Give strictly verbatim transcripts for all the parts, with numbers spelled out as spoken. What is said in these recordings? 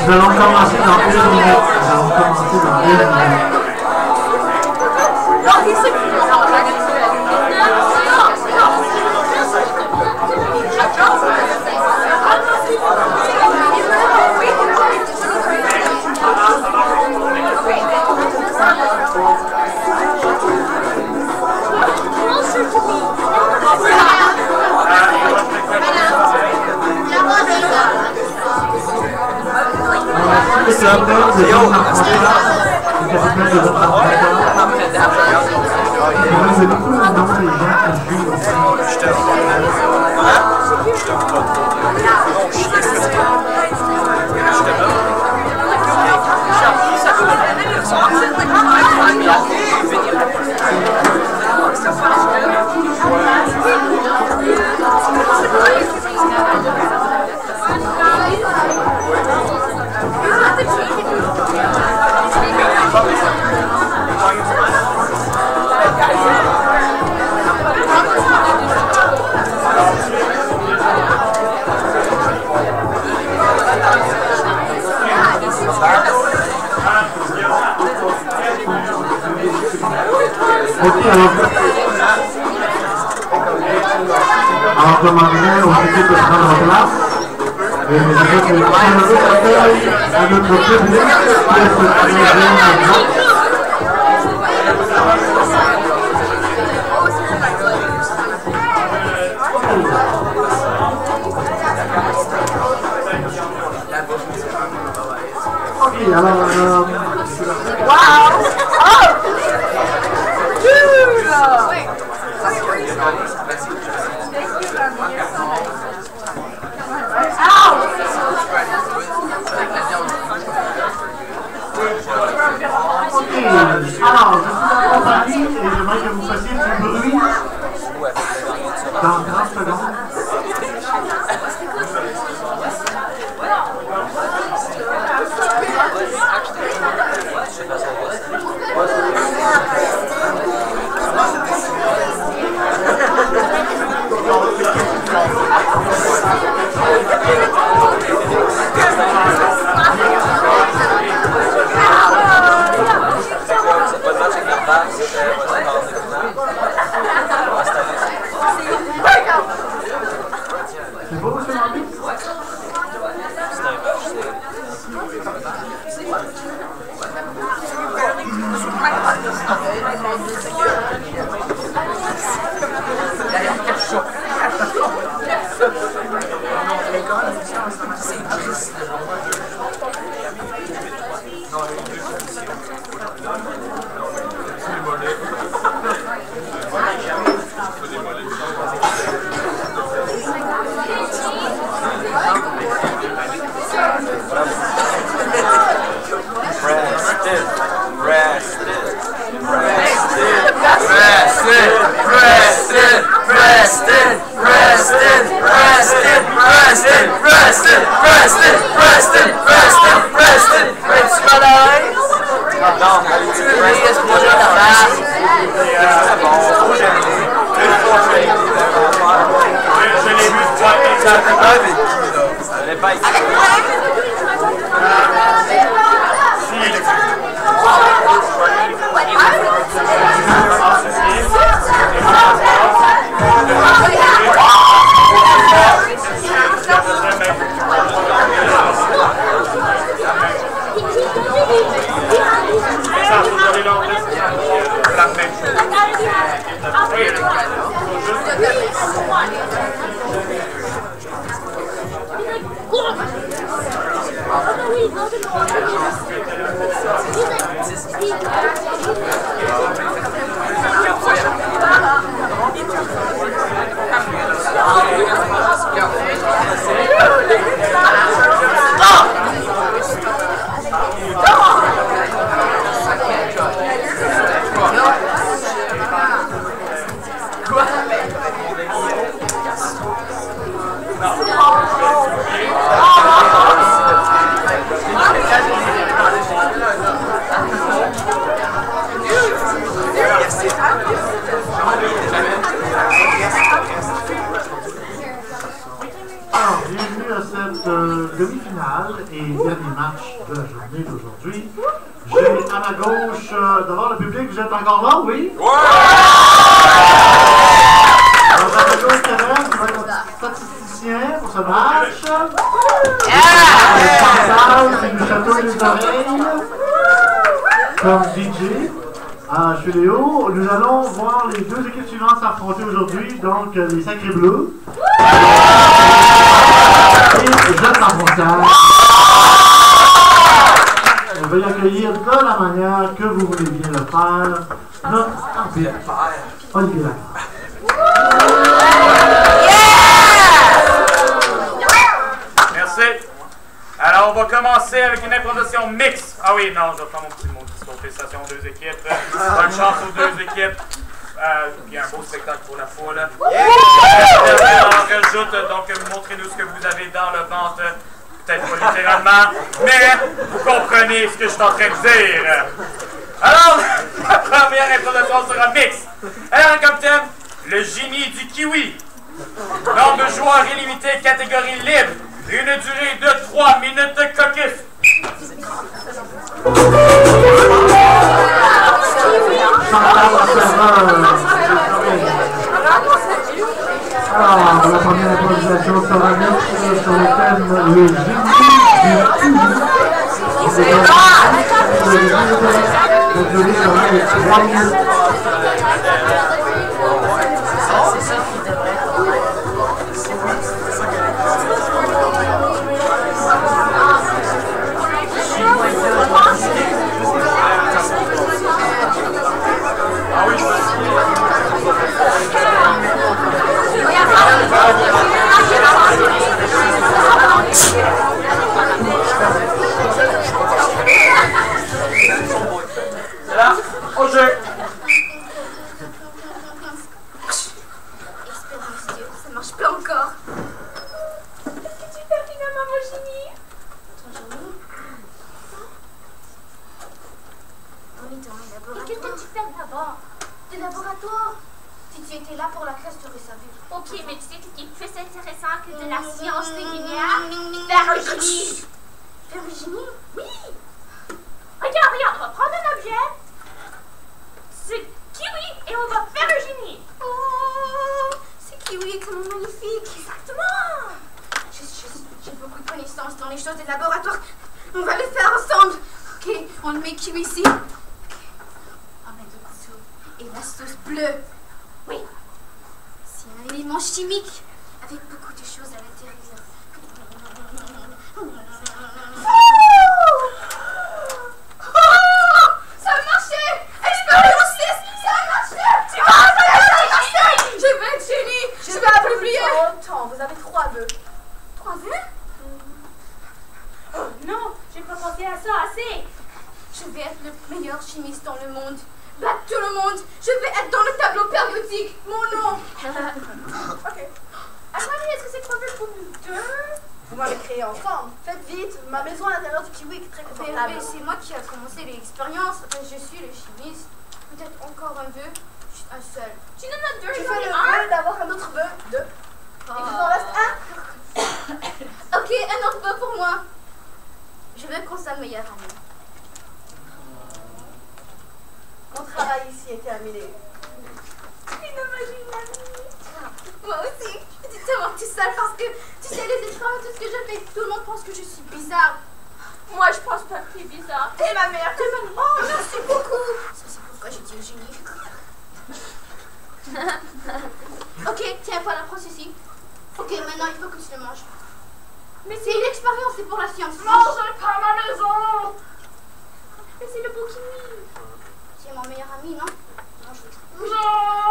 Nous allons commencer dans deux minutes. Nous allons commencer dans deux minutes. Alors, demanderait aux équipes de prendre place. Et nous avons un accueil à notre public qui est ce troisième maintenant. Et alors, euh... wow! Oh! Dude! Alors, je suis accompagné et j'aimerais que vous fassiez du bruit dans trente secondes. C'est beau, monsieur Marty? bienvenue à cette euh, demi-finale et dernier match de la journée d'aujourd'hui. J'ai à ma gauche, euh, d'abord le public, vous êtes encore là, oui? Ouais! Alors, à ma gauche, Karen, qui va être notre statisticien pour ce match. Chantal, qui nous chatouille les oreilles, comme D J. Ah, je suis Léo. Nous allons voir les deux équipes suivantes s'affronter aujourd'hui, donc euh, les Sacrés Bleus et les Jeunes Armontages. On va y accueillir de la manière que vous voulez bien le faire. Notre arbitre, Olivier Lacroix. Merci. Alors, on va commencer avec une introduction mixte. Ah oui, non, je vais faire mon petit mot de discours. Félicitations aux deux équipes. Bonne chance aux deux équipes. Euh, puis un beau spectacle pour la foule. Yeah! On rajoute, donc, montrez-nous ce que vous avez dans le ventre. Peut-être pas littéralement, mais vous comprenez ce que je suis en train de dire. Alors, la première introduction sera mixte. Alors, comme thème, le génie du kiwi. Nombre de joueurs illimité, catégorie libre. Une durée de trois minutes de caucus. Alors, la première improvisation sera mise sur le thème le génie du kiwi. La durée sera de trois minutes. Là, au jeu. Espérance Dieu, ça marche pas encore. Est-ce que tu fais finalement mon génie? Ton génie? On est dans un laboratoire. Qu'est-ce que tu fais d'abord? Des laboratoires? Si tu étais là pour la classe, tu aurais savu. Ok, mais tu sais ce qui est plus intéressant que de la science régulière? Faire un génie! Faire un génie? Oui! Regarde, regarde, on va prendre un objet, ce kiwi, et on va faire un génie! Oh, c'est kiwi, comment magnifique! Exactement! Je- je- J'ai beaucoup de connaissances dans les choses des laboratoires. On va les faire ensemble. Ok, on le met kiwi ici. Ok, on met le couteau et la sauce bleue. Oui. C'est un élément chimique avec beaucoup de choses à l'intérieur. Ça a marché! Expérience six! Ça a marché! Tu vas faire! Je vais être génie! Je vais approprier! Autant, vous avez trois vœux. Trois vœux? Oh non, j'ai pas pensé à ça assez! Je vais être le meilleur chimiste dans le monde. Battre tout le monde. Je vais être dans le tableau périodique. Mon nom. Ok. Attendez, est-ce que c'est trop vite pour nous deux? Vous m'avez créé ensemble. Faites vite. Ma maison à l'intérieur du kiwi est très Mais, confortable. mais c'est moi qui a commencé l'expérience. Enfin, je suis le chimiste. Peut-être encore un vœu. Juste un seul. Tu nous as deux, Tu j'en fais ai le un! vœu d'avoir un autre vœu. Deux. Et il vous en reste un. Ok, un autre vœu pour moi. Je veux qu'on soit meilleur ami. Mon travail ici est terminé. Imagine une amie. Moi aussi. Je suis tellement tout seul parce que tu sais les expériences, tout ce que je fais, tout le monde pense que je suis bizarre. Moi, je pense pas que t'es bizarre. Et ma mère. Oh, merci beaucoup. Ça, c'est pourquoi j'ai dit au génie. Ok, tiens, voilà, prends ceci. Ok, maintenant il faut que tu le manges. Mais c'est une expérience, c'est pour la science. Mangez pas ma maison! Mais c'est le beau kiwi! C'est mon meilleur ami, non? Non, je veux Non!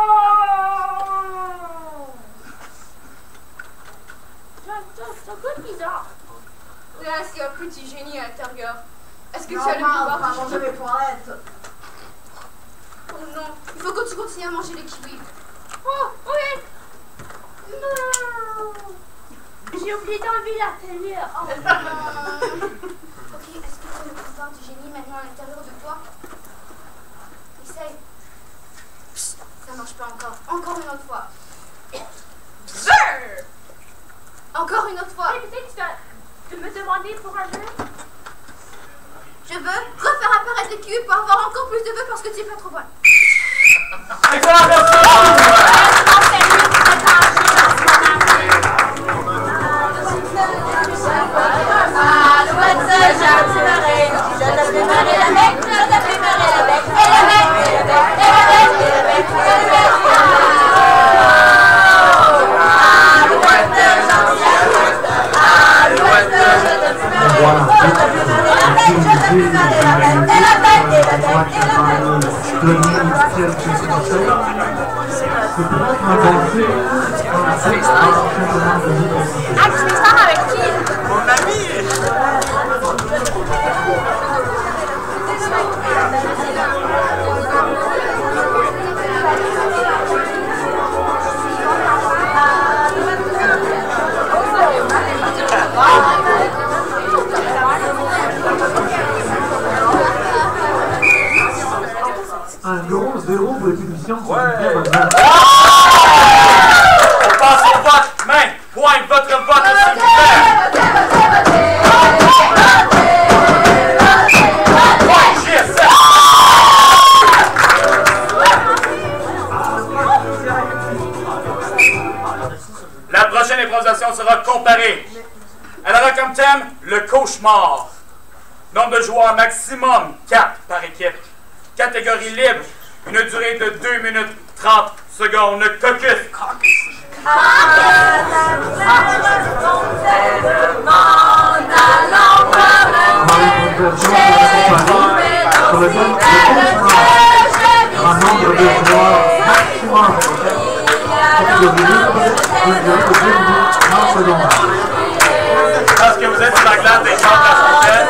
Ça goûte bizarre. Là, c'est un petit génie à l'intérieur. Est-ce que Non, tu as le maman, pouvoir on va de manger changer? mes poirettes. Oh non, il faut que tu continues à manger les kiwis. Oh, oui! Non! J'ai oublié d'enlever la télé. Oh, Euh, ok, est-ce que tu as le pouvoir du génie maintenant à l'intérieur de toi? Essaye. Psst, ça marche pas encore. Encore une autre fois. Encore encore une autre fois. Mais peut-être que tu dois me demander pour un jeu. Je veux refaire apparaître le kiwi pour avoir encore plus de vœux parce que tu es pas trop bonne. Excellent, merci! Ah, tu fais ça avec qui? Mon ami! Un gros zéro pour les punitions. Ouais. On passe au vote. Main, point, votre vote, s'il vous plaît. Point, J S F. La prochaine improvisation sera comparée. Elle aura comme thème le cauchemar. Nombre de joueurs maximum, quatre par équipe. Catégorie libre, une durée de deux minutes trente secondes. Caucus. Sur le thème un nombre de joueurs maximum. Catégorie libre, une durée de deux minutes trente secondes. Parce que vous êtes sur la glace des champs de la fontaine.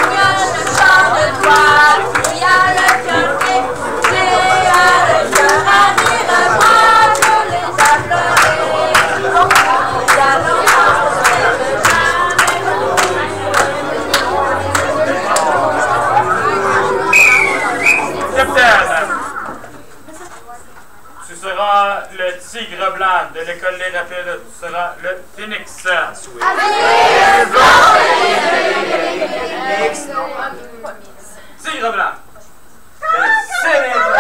Tu seras le tigre blanc de l'école Les Rapides. Tu seras le phénix. Tigre blanc. Le célèbre.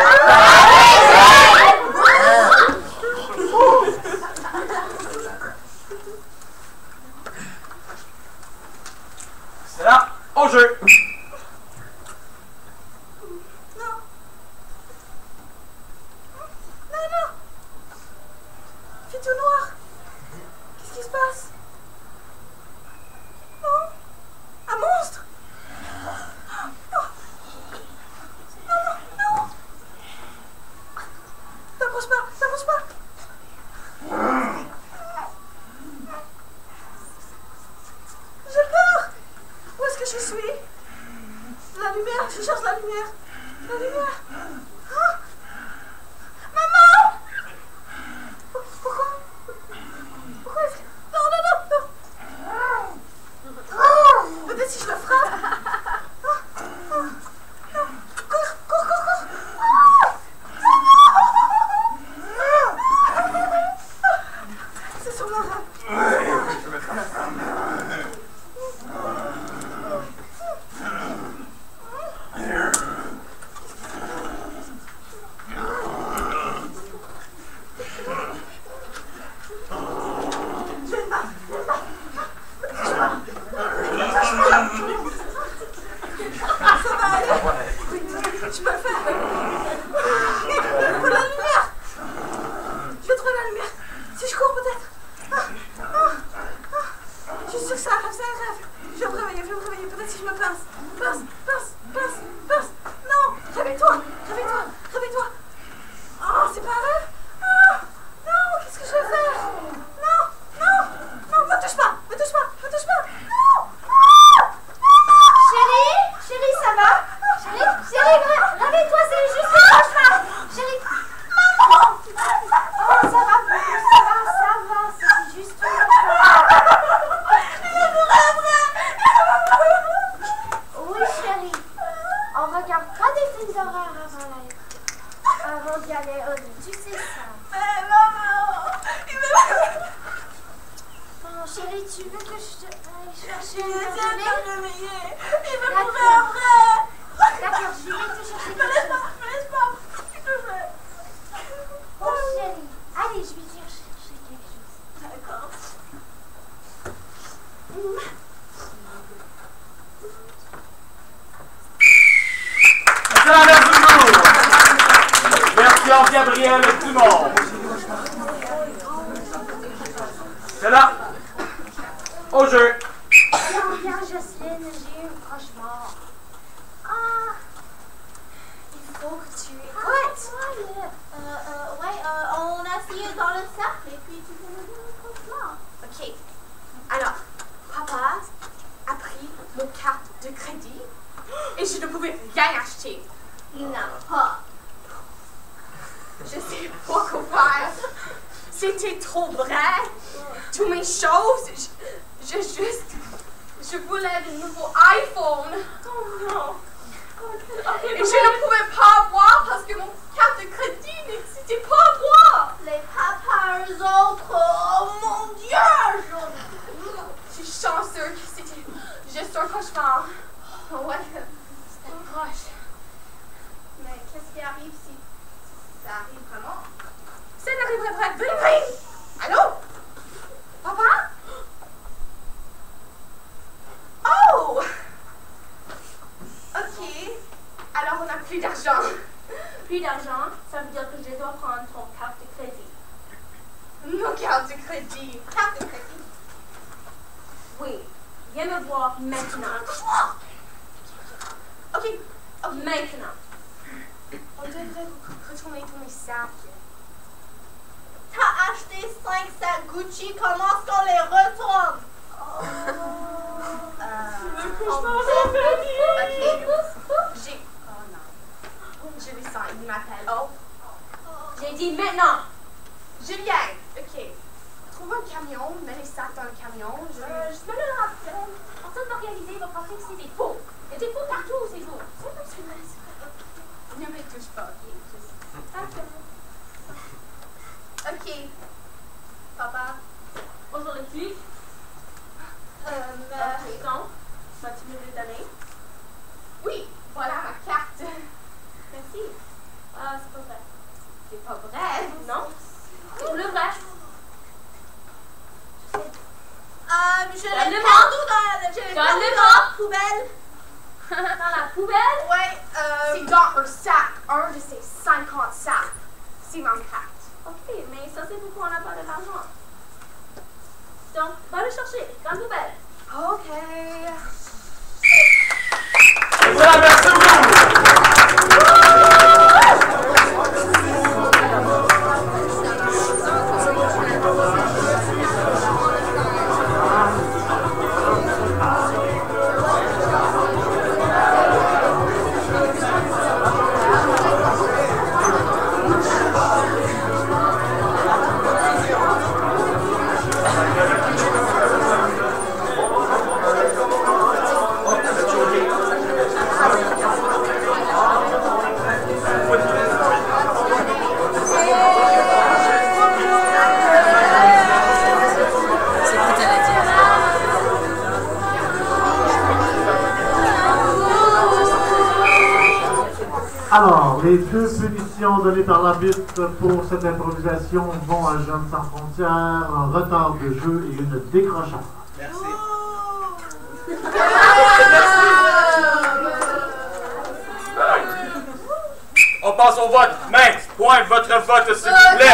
C'est là, au jeu. Tout noir. Qu'est-ce qui se passe? Non? Un monstre? Non, non, non. T'approches pas, t'approches pas. J'ai peur. Où est-ce que je suis? La lumière, je cherche la lumière. La lumière. Ah. Maman! Pourquoi? Pourquoi est-ce que... Non, non, non, non. Peut-être si je le frappe. Non, non, non. Cours, cours, cours, cours. C'est sur mon rêve. Je peux le faire. Pour la lumière. Je vais trouver la lumière. Si je cours peut-être. Ah, ah, ah. Je suis sûre que c'est un rêve, c'est un rêve. Je vais me réveiller, je vais me réveiller. Peut-être si je me pince. Pince, pince, pince, pince. Non, réveille-toi, réveille-toi, réveille-toi. Oh, c'est pas un rêve. Ah, non, qu'est-ce que je vais faire? Non, non, non, me touche pas, me touche pas, me touche pas. Non. Ah, Chérie, chérie, ça va? Chérie, chérie, réveille-toi, c'est juste un cauchemar. Chérie, maman. Oh, ça va, ça va, ça va, c'est juste un cauchemar. Oui, chérie. tu veux que je te aille chercher Je un vais verre essayer de de lait? me réveiller. Il me pourrait après. D'accord, je vais te chercher Me quelque laisse pas, chose. me laisse pas. S'il te plaît. Oh chérie, allez, je vais te chercher quelque chose. D'accord. C'est la version du jour. Version Gabriel Dumont. C'est là. Au jeu. Alors, bien, Jocelyne, j'ai eu un cauchemar. Ah, il faut que tu écoutes. Euh, euh, ouais, euh, on a essayé dans le cercle et puis tu fais le cauchemar. Ok. Alors, papa a pris mon carte de crédit et je ne pouvais rien acheter. Il n'a pas. Je sais pas quoi faire. C'était trop vrai. Toutes mes choses. Je, je juste. Je voulais de nouveaux iPhone. Oh non. Et je ne pouvais pas avoir parce que mon carte de crédit n'existait pas à moi. Les papas, eux autres, oh mon Dieu! Je suis chanceux que c'était juste un cauchemar. Oh ouais, c'était proche. Mais qu'est-ce qui arrive si ça arrive vraiment? Ça n'arriverait pas. Bling bling! Allô? Papa? Oh! Ok. Alors on n'a plus d'argent. Plus d'argent, ça veut dire que je dois prendre ton carte de crédit. Mon carte de crédit. Carte de crédit. Oui, viens me voir maintenant. Ok. Ok. Maintenant. On devrait retourner tous mes sacs. T'as acheté cinq sacs Gucci, comment est-ce qu'on les retourne? Oh. Euh, Ok. J'ai. Oh non. Je le sens, il m'appelle. Oh. J'ai dit maintenant. Julien. Ok. Trouve un camion, mets les sacs dans le camion. Je... Euh, je me le rappelle. En train d'organiser, il va penser que c'est des faux. Il y a des faux partout ces jours. C'est pas ce que Ne me touche pas, ok? Juste- Ok. Papa. Bonjour les filles. Euh, Ok, donc, vas-tu me le donner? Oui, voilà ma carte. Merci. Ah, c'est pas vrai. C'est pas vrai. Non? C'est le vrai. Euh, je l'ai Donne-le-moi. perdu dans la, je l'ai perdu Donne-le-moi. dans la poubelle. Dans la poubelle? Ouais, euh, c'est dans un sac. Un de ces cinquante sacs. C'est ma carte. Ok, mais ça c'est pourquoi on n'a pas de l'argent. Donc, va le chercher dans la poubelle. Ok. C'est la version du Alors, les deux punitions données par l'arbitre pour cette improvisation vont à Jeunes sans frontières, un retard de jeu et une décrochage. Merci. On passe au vote. Main, pointe votre vote, s'il vous plaît.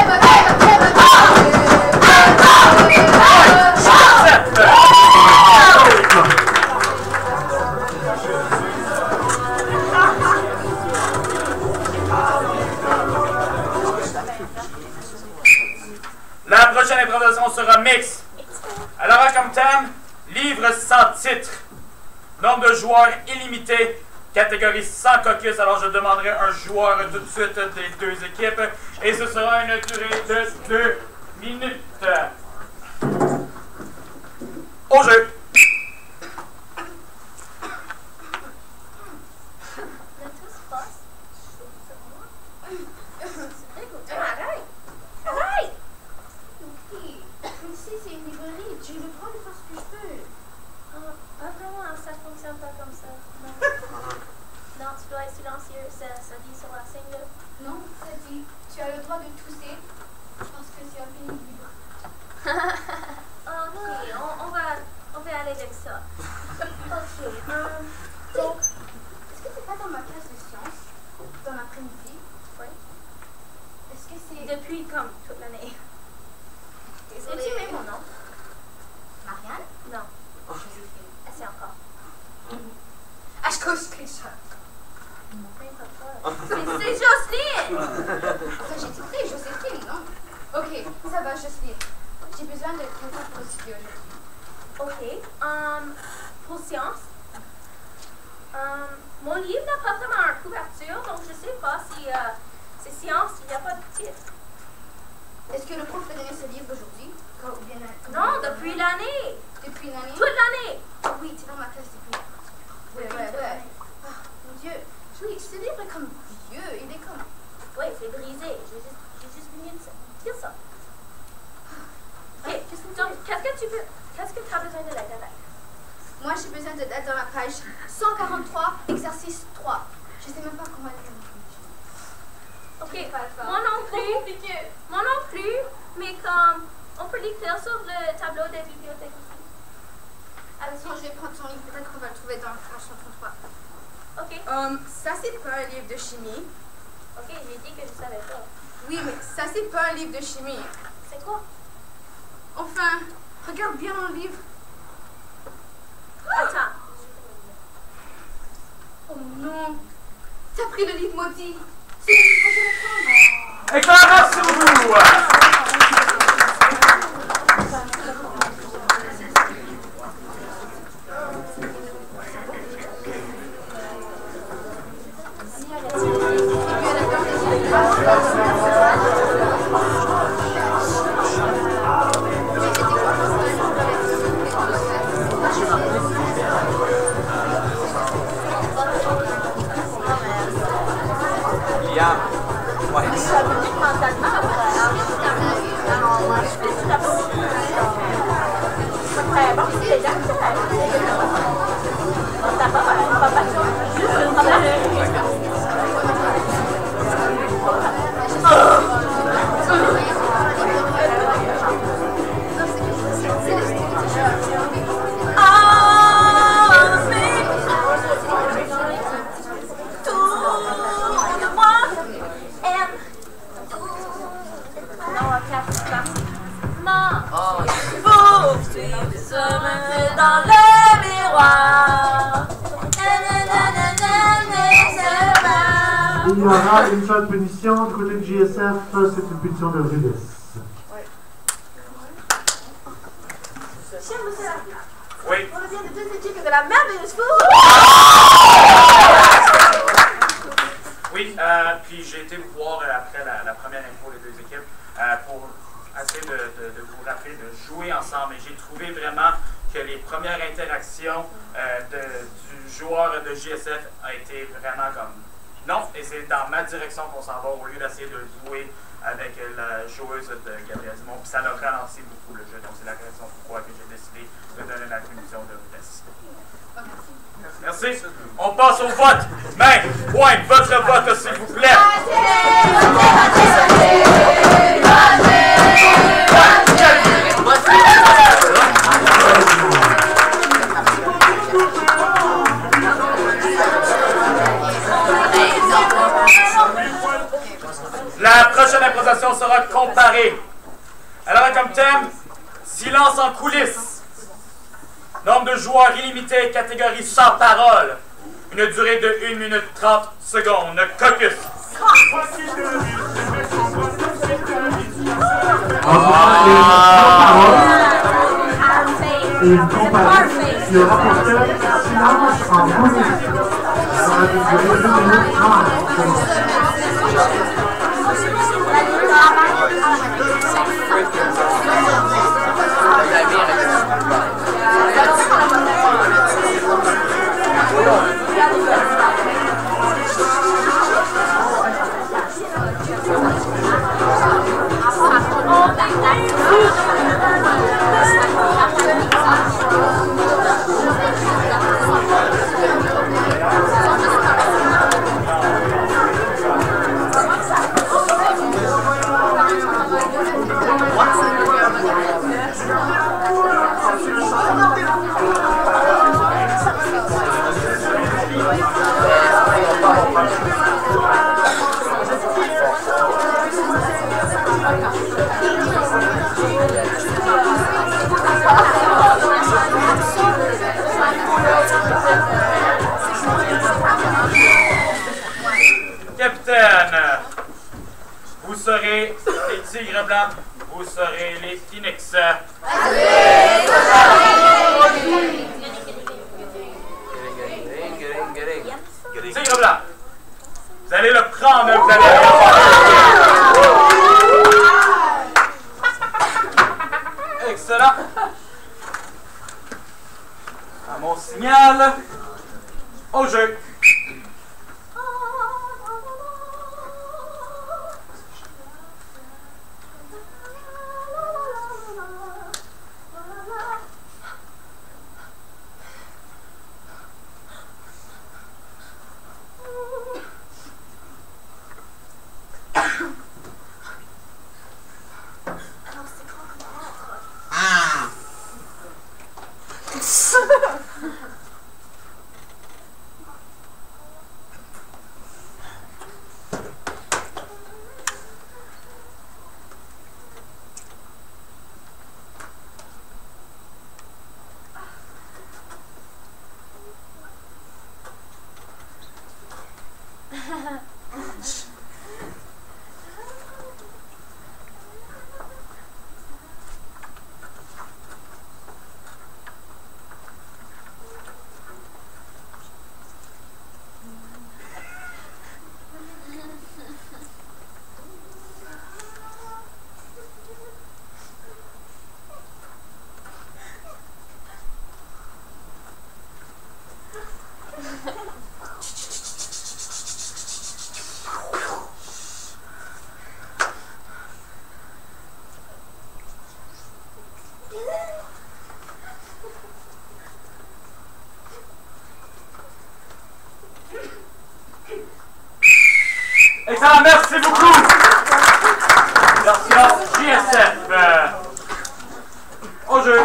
La prochaine improvisation sera mix. Elle aura comme thème livre sans titre. Nombre de joueurs illimité. Catégorie sans caucus. Alors je demanderai un joueur tout de suite des deux équipes. Et ce sera une durée de deux minutes. Au jeu. Arrête! Arrête! Oui, ici c'est une librairie, tu le droit Non. Joséphine. Essaye encore. Ah, je couche tricheur. Mais c'est Jocelyne! Enfin, j'ai tout fait, Joséphine, non? Ok, ça va, Jocelyne. J'ai besoin de contact pour étudier aujourd'hui. Ok. Um, pour science. Um, mon livre n'a pas vraiment une couverture, donc je sais pas si euh, c'est science, il n'y a pas de titre. Est-ce que le prof a donné ce livre aujourd'hui? Ou bien, Non, depuis l'année! Depuis une année? Toute l'année! Oh oui, tu es dans ma classe depuis. Ouais, ouais, ouais. Oh, mon Dieu. Oui, ce livre est comme vieux. Il est comme... Oui, c'est brisé. J'ai juste, j'ai juste venu de dire ça. Ok, donc, qu'est-ce que tu veux... Qu'est-ce que tu as besoin de l'aide avec? Moi, j'ai besoin de l'aide dans la page cent quarante-trois, exercice trois. Je sais même pas comment elle est. Ok, moi non plus. Moi non plus, mais comme... On peut l'écrire sur le tableau de la bibliothèque ici. Attention, je vais prendre ton livre. Peut-être qu'on va le trouver dans la page cent trente-trois. Ok. Um, ça, c'est pas un livre de chimie. Ok, j'ai dit que je savais pas. Oui, mais ça, c'est pas un livre de chimie. C'est quoi? Enfin, regarde bien dans le livre. Attends. Oh non. T'as pris le livre maudit. C'est le livre que je vais prendre. Éclairage sur vous! Il y aura une seule punition du côté de J S F, c'est une punition de rudesse. Cher monsieur l'arbitre, Oui. on revient de deux équipes de la merveilleuse cour. Oui, euh, puis j'ai été vous voir euh, après la, la première info des deux équipes euh, pour essayer de, de, de vous rappeler de jouer ensemble. Et j'ai trouvé vraiment que les premières interactions euh, de, du joueur de J S F a été vraiment comme non, et c'est dans ma direction qu'on s'en va au lieu d'essayer de jouer avec la joueuse de Gabriel Dumont. Puis ça a ralenti beaucoup le jeu, donc c'est la raison pourquoi que j'ai décidé de donner la punition de rudesse. Merci. On passe au vote. Main, point, votre vote, s'il vous plaît. La prochaine improvisation sera comparée. Elle aura comme thème silence en coulisses. Nombre de joueurs illimité, catégorie sans parole. Une durée de une minute trente secondes. Caucus. Et une comparaison. Le rapporteur silence en coulisses. Ça aura une durée de deux minutes trente. serez les tigres blancs, vous serez les phoenix. Tigre blanc, vous allez le prendre, vous allez le excellent. À mon signal, au jeu. Excellent, merci beaucoup. Version J S F. Euh, au jeu.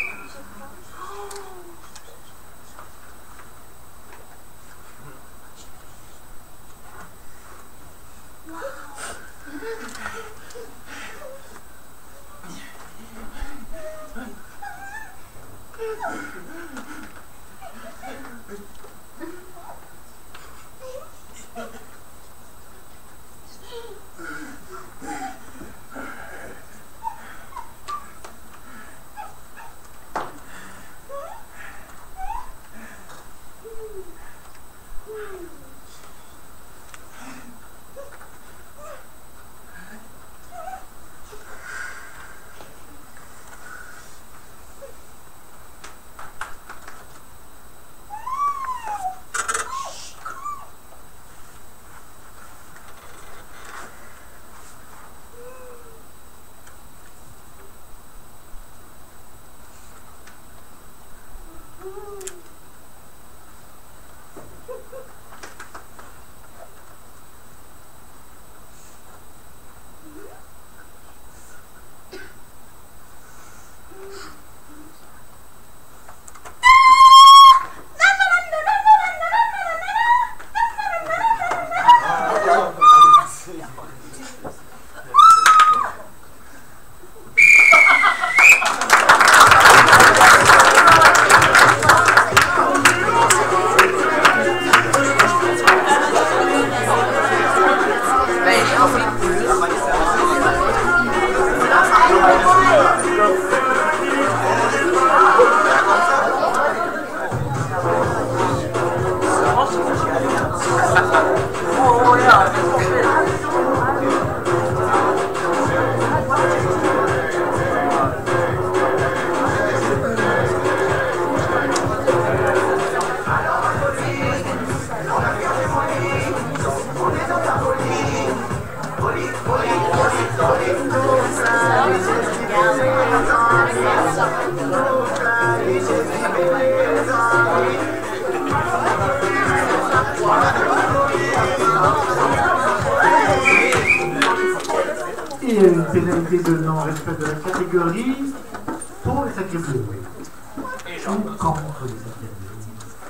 Et une pénalité de non-respect de la catégorie pour les sacrés bleus. Et Ou contre les sacrés bleus.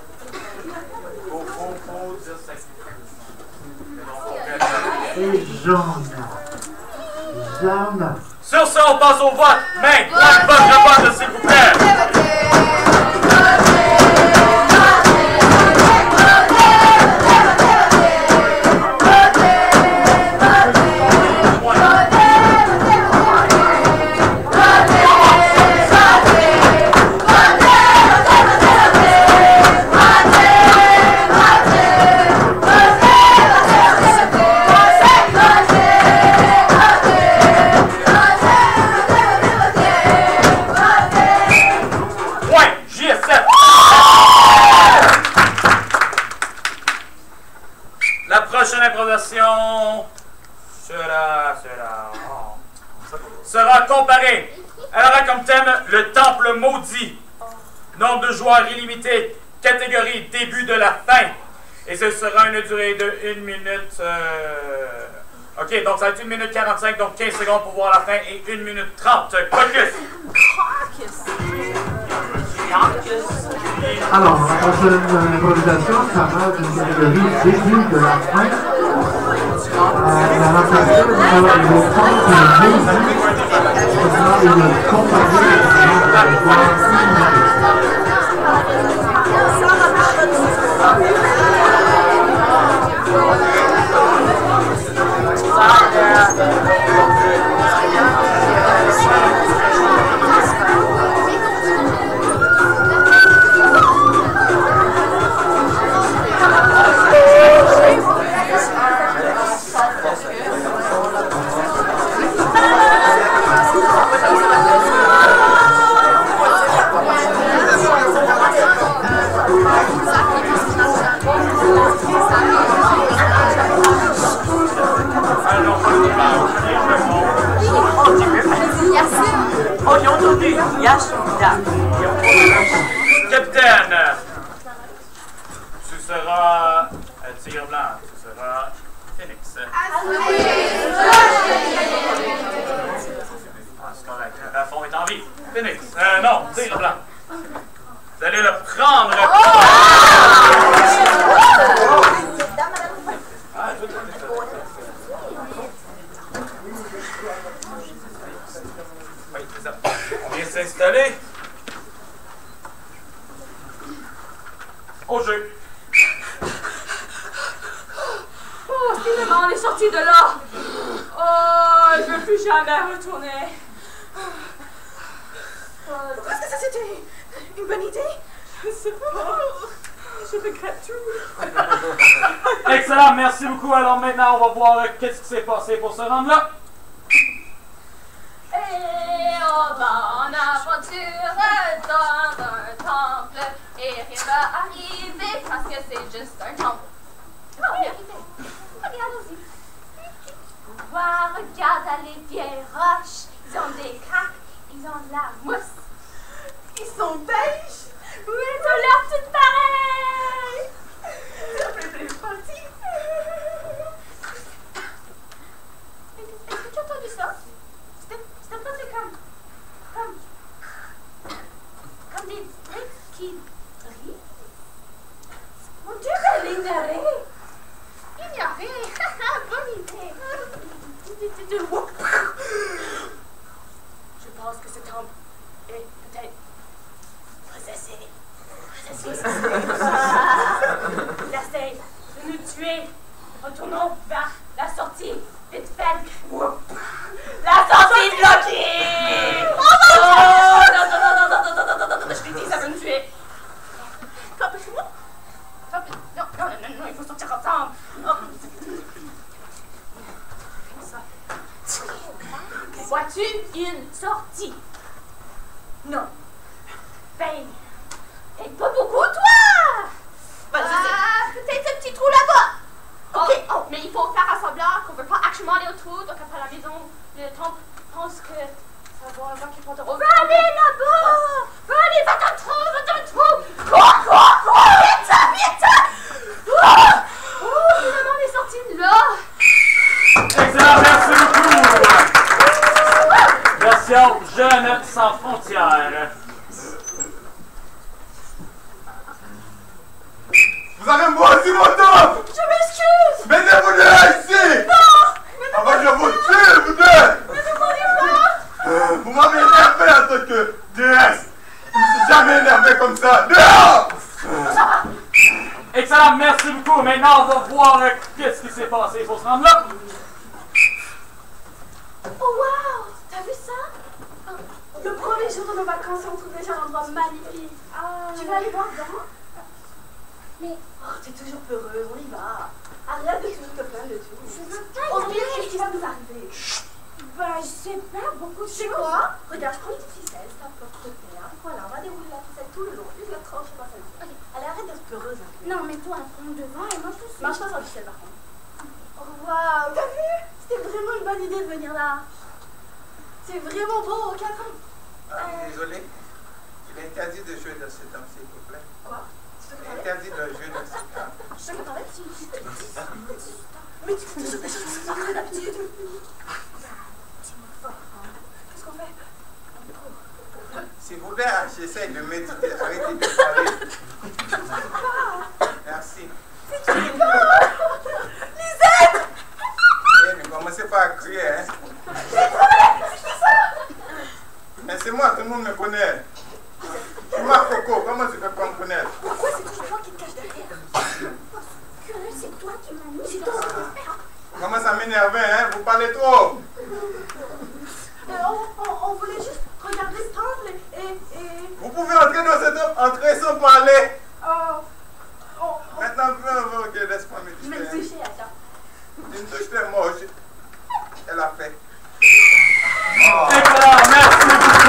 Et jaune. Jaune. Sur ce, on passe au vote. Mais, droite, vote, vote, s'il vous plaît. comparée. Elle aura comme thème le temple maudit. Nombre de joueurs illimité. Catégorie début de la fin. Et ce sera une durée de une minute. Euh... Ok, donc ça va être une minute quarante-cinq, donc quinze secondes pour voir la fin et une minute trente. Caucus! Alors, la prochaine improvisation, ça va d'une catégorie début de la fin. Euh, la remplacée, nous allons le temps de musique. Ce sera une compagnie de voir Capitaine, tu seras euh, Tigre Blanc, tu seras Phoenix. Ah, c'est correct, le fond est en vie. Phoenix, euh, non, Tigre Blanc. Vous allez le prendre. Oui, c'est ça. On vient s'installer. Au jeu. Oh, finalement, on est sorti de là. Oh, je ne veux plus jamais retourner. Pourquoi est-ce que ça c'était une bonne idée? Je ne sais pas. Je regrette tout. Excellent, merci beaucoup. Alors maintenant, on va voir euh, qu'est-ce qui s'est passé pour se rendre là. Et on va en aventure dans un temple. Et rien va arriver parce que c'est juste un temple. Oh, bien arrivé. Regarde aussi. Voir, regarde les vieilles roches. Ils ont des craques, ils ont de la mousse. Ils sont beiges. Oui, ils ont l'air toutes pareilles. Ça fait plus parti. Est-ce que tu as entendu ça? C'était c'était presque comme... Comme... Comme des trucs qui... On dirait l'ignorer. Ignorer. Bonne idée. Je pense que ce temple est peut-être possessé. Possessé. Il essaie de nous tuer. Retournons vers la sortie. Vite fait. La sortie bloquée. Oh non, non, non, non, non, non, non, non, non, non, je t'ai dit, ça va nous tuer. Campez-moi. Non, non, non, non, non, il faut sortir ensemble. Oh. Vois-tu une sortie? Non. Ben, et pas beaucoup, toi! Ben, ah, peut-être un petit trou là-bas. Ok, oh, mais il faut faire à semblant qu'on veut pas actuellement aller au trou, donc après la maison, le temple pense que ça va avoir quelque chose de... On va aller là-bas! Va aller, va dans le trou, va dans le trou! Cours, cours, cours! Vite, vite! Oh! Oh, finalement, on est sorti de là! Excellent, merci beaucoup. Version Jeune sans frontières. Vous avez moisi mon temps! Je m'excuse! Mettez-vous de là ici! Non! Avant que je vous tue, vous deux! Ne demandez pas! Vous m'avez énervé en tant que déesse! Je me suis jamais énervé comme ça! Dehors! Excellent, merci beaucoup. Maintenant, on va voir euh, qu'est-ce qui s'est passé pour se rendre là. Oh wow! T'as vu ça? Le premier jour de nos vacances, on trouve déjà un endroit magnifique. Ah. Tu vas aller voir dedans? Mais, oh, t'es toujours peureuse, on y va. Arrête de toujours te plaindre de tout. Je veux pas On y dirait aller. qu'est-ce qui va nous arriver. Ben, je sais pas, beaucoup de Tu sais choses. quoi? Regarde, je prends une petite ficelle, c'est un peu de terre. Voilà, on va dérouler la ficelle tout le long, jusqu'à la tranche, je passe à l'autre. Allez, arrête d'être peureuse un peu. Non, mais toi, prends devant et moi, je suis. Marche pas sur la ficelle par contre. Oh waouh, t'as vu? C'était vraiment une bonne idée de venir là. C'est vraiment beau, Catherine. Ah, désolé. Il est interdit de jouer dans ce temps, s'il vous plaît. Quoi? Il est interdit de jouer dans ce temps. Je te m'attendais. Mais tu fais des choses que d'habitude. Qu'est-ce qu'on fait? S'il vous plaît, j'essaie de méditer. Arrêtez de parler. Merci. Lisette! Eh, mais commencez pas à crier, hein. Mais c'est moi, tout le monde me connaît. Je suis ma Coco, comment tu peux pas me connaître? Pourquoi c'est toujours toi qui te caches derrière? C'est toi qui m'as mis. C'est toi. Comment ça m'énerve, hein? Vous parlez trop. Euh, on, on, on voulait juste regarder le temple et... et, et... Vous pouvez entrer dans cette temple, entrer sans parler. Oh, oh, oh. Maintenant, veux, ok, laisse-moi me Je vais le distraire. toucher, attends. Une touche de moche. Elle a fait. Excellent, merci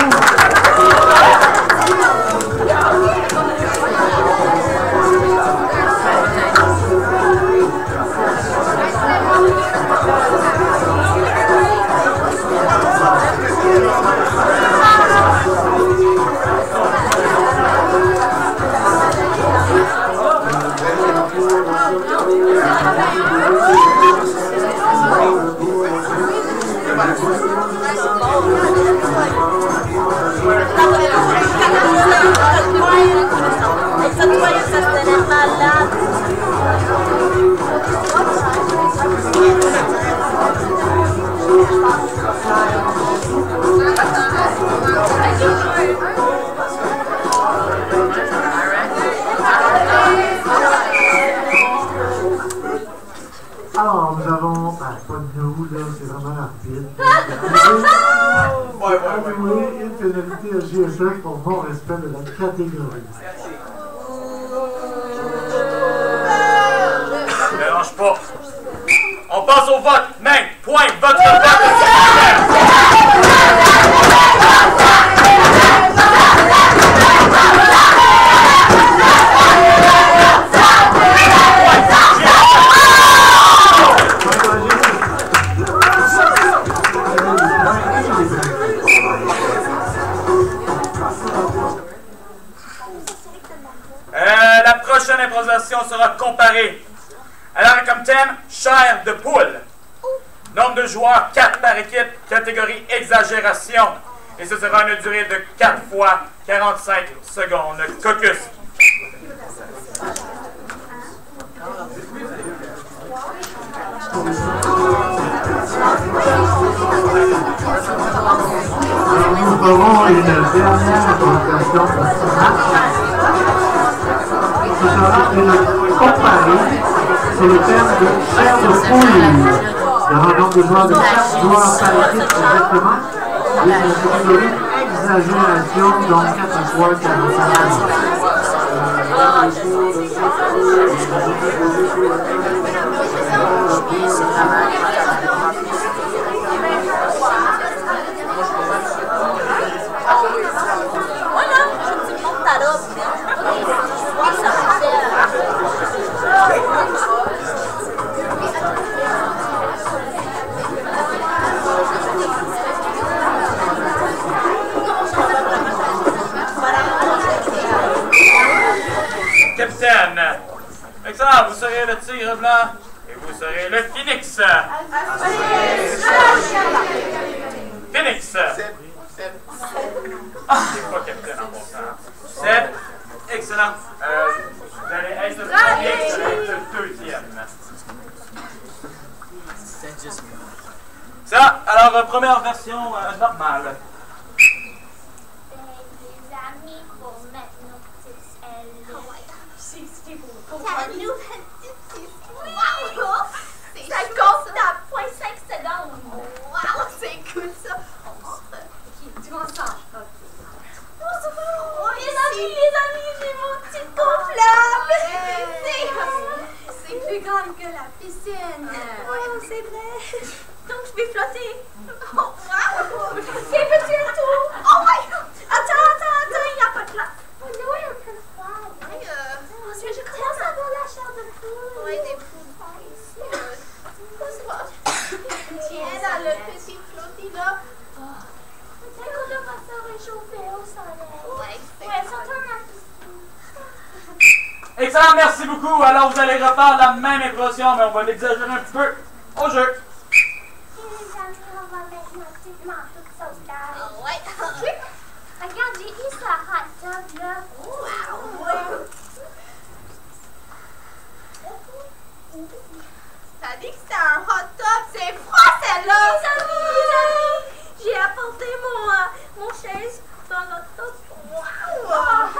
Alors, nous avons, ben, pas de nous, là, c'est vraiment rapide. Ouais, ouais, ouais. Alloué une pénalité à J S F pour non-respect de la catégorie. Ne dérange pas. On passe au vote. Main, point, votre vote. Euh, la prochaine improvisation sera comparée. Elle aura comme thème chair de poule. Nombre de joueurs, quatre par équipe, catégorie exagération. Et ce sera une durée de quatre fois quarante-cinq secondes. Caucus. Nous ferons une dernière improvisation pour ce match. Ce sera une comparée sur le thème de chair de poule. Il y aura un nombre de joueurs de quatre joueurs par équipe exactement. Et une catégorie exagération, donc quatre fois quarante-cinq secondes. Voilà, je te montre ta robe. Oui, ça me fait. Capitaine. Excellent, vous serez le tigre blanc et vous serez le phoenix. Phoenix. Ah, c'est pas capitaine en bon sens. sept. Excellent. Euh, vous allez être le premier, vous allez être le deuxième. Ça, alors, euh, première version euh, normale. Les amis pour mettre nos petites ailes. C'est beau. Ça nous fait petites Oui! Wow! Ça compte à zéro virgule cinq secondes. Wow, c'est cool ça. On montre. Ok, tu m'ensemble. Oh, les amis, les amis, j'ai mon petit gonflable. C'est plus grand que la piscine. Oh, c'est vrai. Donc, je vais flotter. Oh, wow. C'est petit et tout. Oh, my God. Attends, attends, attends, il n'y a pas de place. Oh, oui, un peu froid. Oui, euh, je commence à avoir la chair de poule. Oui, des poules ici. Tiens, dans le petit flotti là. Excellent, merci beaucoup. Alors, vous allez refaire la même impression, mais on va l'exagérer un petit peu au jeu. Les amis, on va mettre notre petit manteau de sauvetage. Oh, ouais. Regarde, j'ai eu ce hot dog là. Wow! Ouais. T'as dit que c'était un hot dog, c'est froid celle-là! Les amis, les amis, j'ai apporté mon, euh, mon chaise dans l'autre dog. Wow!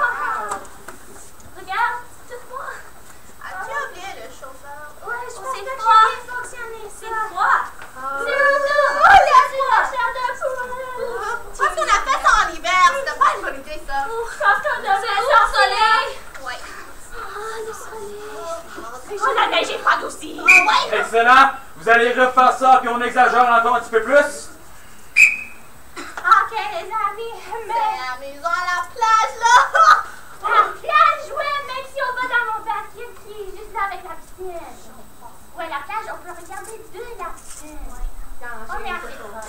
Regarde, c'est moi. As-tu oublié le chauffeur? Ouais, je Oh, pense c'est que froid. j'ai bien fonctionné C'est ça. froid. C'est un dos. Oh, laisse-moi, j'ai un dos. Parce qu'on a fait ça en hiver, c'était pas une bonne idée ça. Parce qu'on devait au soleil. Ouais. Oh, le soleil. Oh, la neige est froide aussi. Oh, ouais! Excellent. Vous allez refaire ça, puis on exagère encore un petit peu plus. Ok, les amis, mais... C'est amusant à la plage là! La plage, ouais, même si on va dans mon backyard qui est juste là avec la piscine. Ouais, la plage, on peut regarder de la piscine. On est assez loin.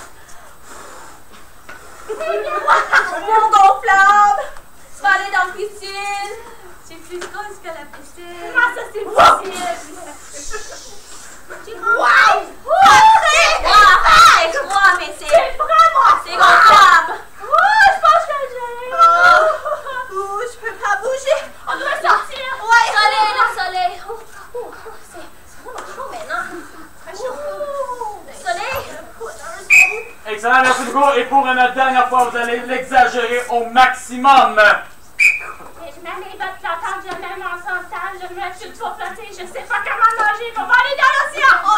Mon gonflable. Tu vas aller dans la piscine. C'est plus grosse que la piscine. Ah, ça, c'est difficile. Wow! C'est froid. C'est froid, mais c'est... C'est vraiment... C'est gonflable. Oh, je pense que j'ai... Oh! Ouh, je peux pas bouger! On doit sortir. Ouais! Soleil, le soleil. Oh, oh, oh, c'est c'est vraiment chaud maintenant. Très chaud. Soleil. Excellent, merci beaucoup. Et pour une dernière fois, vous allez l'exagérer au maximum. Et je mets mes bottes flottantes, je mets mon sauvetage, je mets une fois flottée, je sais pas comment nager, on va aller dans l'océan. Oh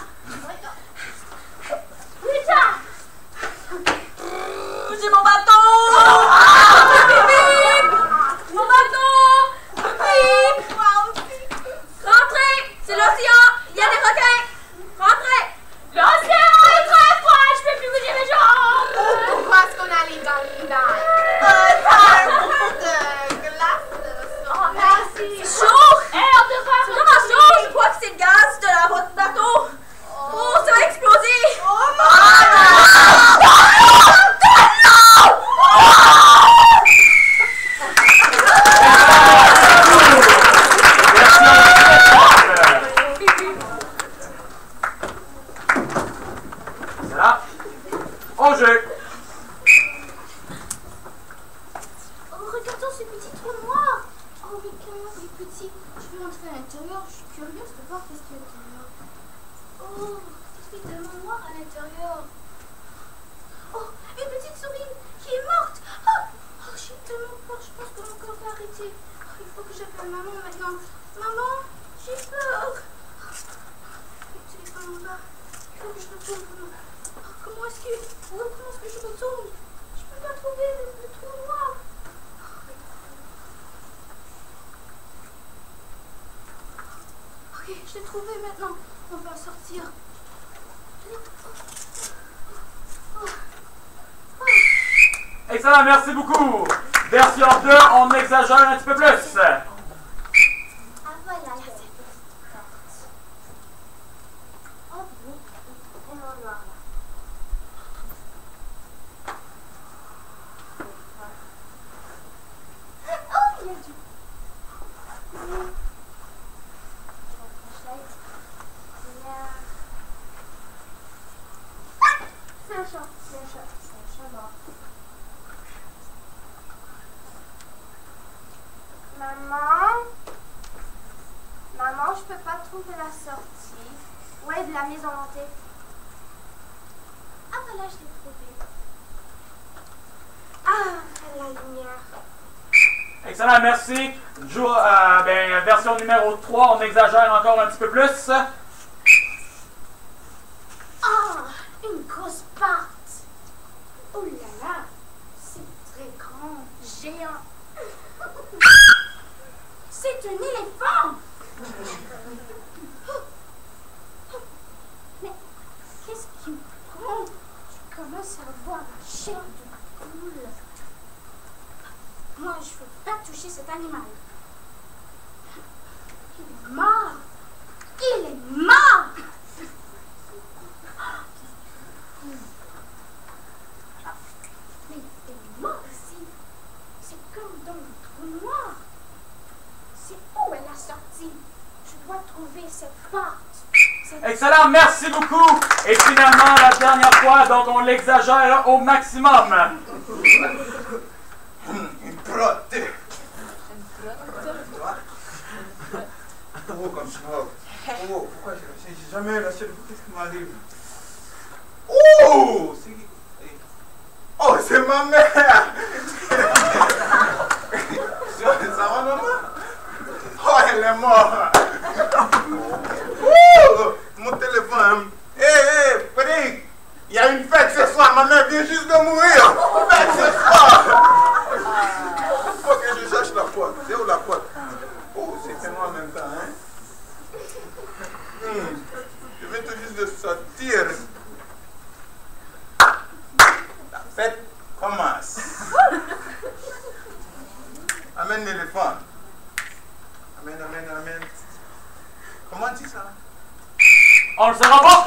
là! Putain! J'ai mon bateau. Ah, bip, bip. Mon bateau. Bip. Rentrez. C'est l'océan. Il y a des requins. Rentrez. L'océan est très froid, je peux plus bouger mes jambes. Pourquoi est-ce qu'on allait dans l'hiver? Euh, t'as un peu de glace. Oh, merci. C'est chaud. Eh, on devrait C'est vraiment chaud. Je crois que c'est le gaz de la votre bateau. Oh, ça va exploser. Oh mon Dieu! Voilà. Au jeu. Oh, regardons ce petit trou noir. Oh, mais comment il est petit. Je vais entrer à l'intérieur. Je suis curieuse de voir qu'est-ce qu'il y a à l'intérieur. Oh, qu'est-ce qui est tellement noir à l'intérieur. Oh, une petite souris qui est morte. Oh, oh j'ai tellement peur. Je pense que mon corps va arrêter. Oh, il faut que j'appelle maman maintenant. Maman, j'ai peur. Le téléphone là. Il faut que je retourne. Oh, comment est-ce que... Oh, comment est-ce que je retourne? Je peux pas trouver le, le trou noir. Ok, je l'ai trouvé maintenant. On va sortir. Excellent, merci beaucoup. Version deux, on exagère un petit peu plus. Ah, voilà. Oh, oui. Et mon noir, là. Oh, il y a du... C'est un chat, c'est un chat, c'est un chat mort. Maman? Maman, je peux pas trouver la sortie. Ouais, de la maison hantée. Ah, voilà, je l'ai trouvée. Ah, la lumière. Excellent, merci. Jour, euh, ben, version numéro trois, on exagère encore un petit peu plus. Ah, une grosse part. Oh là là, c'est très grand, géant. C'est un éléphant. Mais qu'est-ce qui me prend? Je commence à voir la chair de poule. Moi, je ne veux pas toucher cet animal. Il est mort. Il est mort. Mais il est mort ici. C'est comme dans le trou noir. C'est où elle a sorti? Je dois trouver cette porte. Cette... Excellent, merci beaucoup. Et finalement, la dernière fois, donc on l'exagère au maximum. Une protte. Oh, comme ça. Oh, pourquoi j'ai jamais lâché le qu'est-ce qui m'arrive? Oh, c'est... Oh, c'est ma mère. Ça va, maman? Oh, elle est morte. Oh, mon téléphone. Hé, hé, Frédéric, il y a une fête ce soir. Ma mère vient juste de mourir. Fête ce soir. Il faut que je cherche la porte. C'est où la porte? Oh, c'est moi en même temps, hein? Hmm. Je viens tout juste de sortir. La fête commence. Amène l'éléphant. Amène, amène, amène. Comment on dit ça? On le saura pas.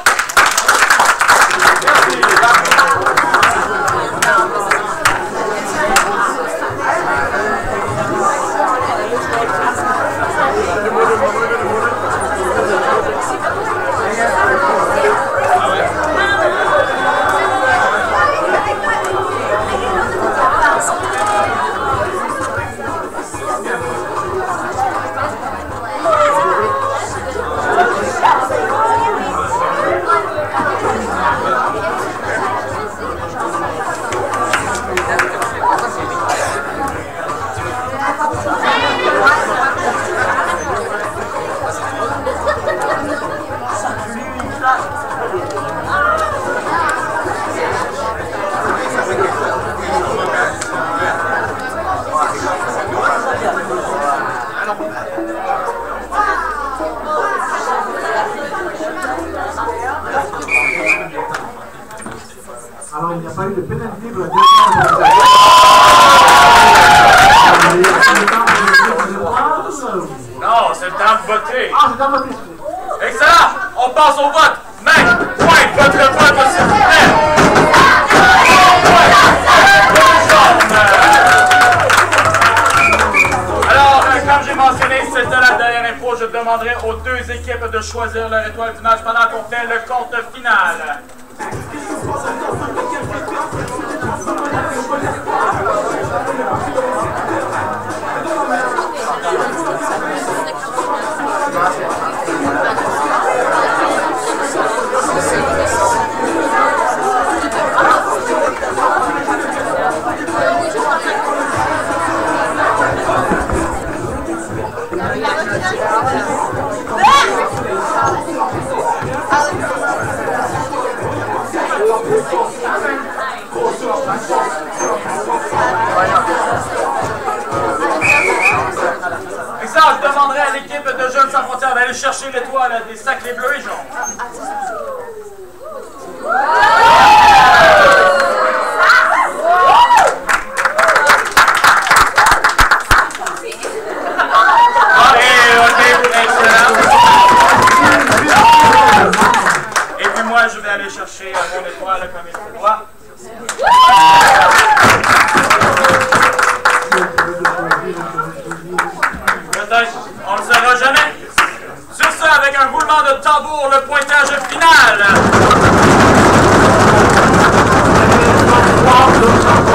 Alors, il n'y a pas eu de pénalité pour la deuxième Non, c'est le temps de voter. Ah, c'est dans votre esprit. Excellent. On passe au vote. Mec, ouais, vote le vote, s'il vous plaît. Alors, euh, comme j'ai mentionné, c'était la dernière info. Je demanderai aux deux équipes de choisir leur étoile du match pendant qu'on fait le compte final. Et ça, je demanderai à l'équipe de Jeunes sans frontières d'aller chercher l'étoile des sacs les bleus et jaunes. Allez, ok, excellent. Et puis moi, je vais aller chercher mon étoile comme il se doit. Peut-être, on ne le saura jamais. Sur ce, avec un roulement de tambour, le pointage final.